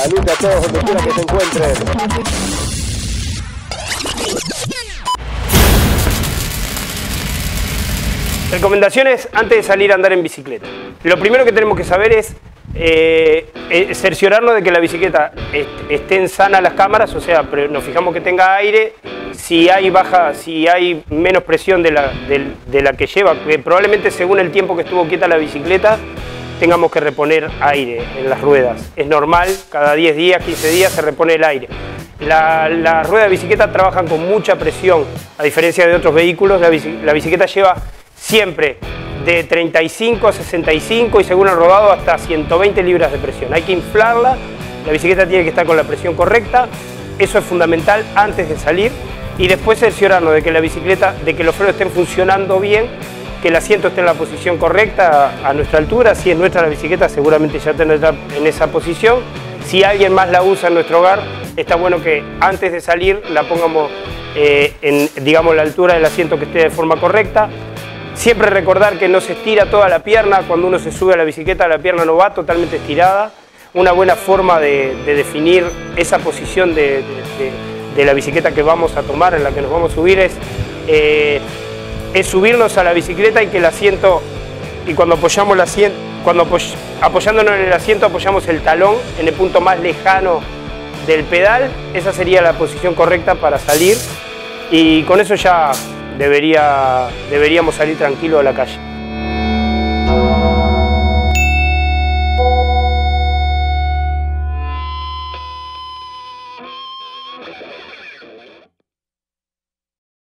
Salute a todos donde quiera que se encuentren. Recomendaciones antes de salir a andar en bicicleta. Lo primero que tenemos que saber es cerciorarnos de que la bicicleta estén sanas las cámaras, o sea, nos fijamos que tenga aire. Si hay menos presión de la que lleva, que probablemente según el tiempo que estuvo quieta la bicicleta, tengamos que reponer aire en las ruedas. Es normal, cada 10 días, 15 días se repone el aire. Las ruedas de bicicleta trabajan con mucha presión, a diferencia de otros vehículos. La bicicleta lleva siempre de 35 a 65 y según el rodado hasta 120 libras de presión. Hay que inflarla, la bicicleta tiene que estar con la presión correcta, eso es fundamental antes de salir. Y después cerciorarnos de que la bicicleta, de que los frenos estén funcionando bien, que el asiento esté en la posición correcta a nuestra altura. Si es nuestra la bicicleta, seguramente ya tendrá en esa posición. Si alguien más la usa en nuestro hogar, está bueno que antes de salir la pongamos en, digamos, la altura del asiento que esté de forma correcta. Siempre recordar que no se estira toda la pierna. Cuando uno se sube a la bicicleta, la pierna no va totalmente estirada. Una buena forma de definir esa posición de la bicicleta que vamos a tomar, en la que nos vamos a subir, es subirnos a la bicicleta y que el asiento, y cuando apoyamos el asiento, apoyándonos en el asiento, apoyamos el talón en el punto más lejano del pedal. Esa sería la posición correcta para salir, y con eso ya deberíamos salir tranquilos a la calle.